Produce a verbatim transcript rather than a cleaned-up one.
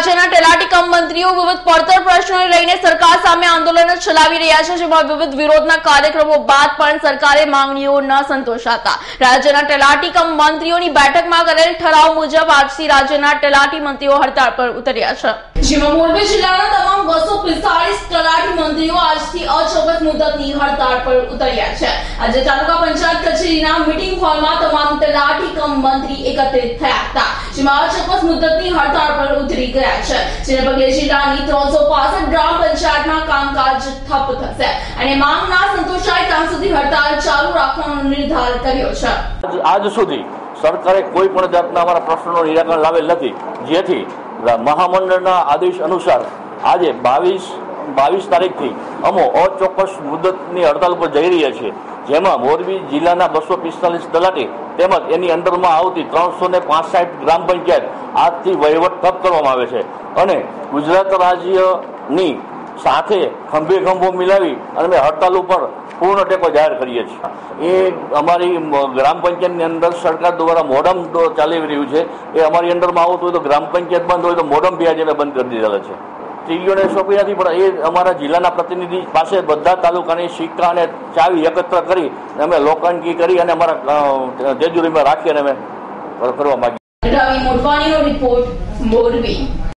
રાજ્યના તલાટી કમ મંત્રીઓ વિવિધ પડતર પ્રશ્નોને લઈને સરકાર સામે આંદોલન ચલાવી રહ્યા છે, જેમાં વિવિધ વિરોધના કાર્યક્રમો બાદ પણ સરકારે માંગણીઓ ન સંતોષાતા રાજ્યના તલાટી કમ મંત્રીઓની બેઠકમાં કરેલ ઠરાવ મુજબ આજથી રાજ્યના તલાટી મંત્રીઓ હડતાળ પર ઉતર્યા છે, જેમાં મોરબી જિલ્લાના તમામ બસો પિસ્તાળીસ તલાટી મંત્રીઓ આજથી અચોક્કસ મુદતની હડતાળ પર ઉતર્યા છે। આજે તાલુકા પંચાયત કચેરીના મીટિંગ હોલમાં તમામ તલાટી કમ મંત્રી એકત્રિત થયા હતા, જેમાં અચોક્કસ મુદતની હડતાળ પર ઉતરી ગયા છે, જેને પગલે જિલ્લાની ત્રણસો પાસઠ ગ્રામ પંચાયતમાં કામકાજ ઠપ થશે અને માંગ ના સંતોષાય ત્યાં સુધી હડતાળ ચાલુ રાખવાનો નિર્ધાર કર્યો છે। આજ સુધી સરકારે કોઈ પણ જાતના અમારા પ્રશ્નોનું નિરાકરણ લાવેલ નથી, જેથી મહામંડળના આદેશ અનુસાર આજે બાવીસ બાવીસ તારીખથી અમો અચોક્કસ મુદતની હડતાલ પર જઈ રહ્યા છીએ, જેમાં મોરબી જિલ્લાના બસો પિસ્તાલીસ તલાટી તેમજ એની અંદરમાં આવતી ત્રણસો ને પાસઠ ગ્રામ પંચાયત આજથી વહીવટ ઠપ કરવામાં આવે છે અને ગુજરાત રાજ્યની સાથે ખંભે ખંભો મિલાવી અને અમે હડતાલ ઉપર પૂર્ણ ટેકો જાહેર કરીએ છીએ। એ અમારી ગ્રામ પંચાયતની અંદર સરકાર દ્વારા મોડમ ચાલી રહ્યું છે, એ અમારી અંદરમાં આવતું હોય તો ગ્રામ પંચાયત બંધ હોય તો મોડમ બી આજે અમે બંધ કરી દીધેલા છે। ટીડીઓને સોંપી નથી, પણ એ અમારા જિલ્લાના પ્રતિનિધિ પાસે બધા તાલુકાની સિક્કા અને ચાવી એકત્ર કરી અમે લોકાંકી કરી અને અમારા જેજુરીમાં રાખી અને અમે કરવા માંગીએ। રવિ મોટવાણીનો રિપોર્ટ, મોરબી।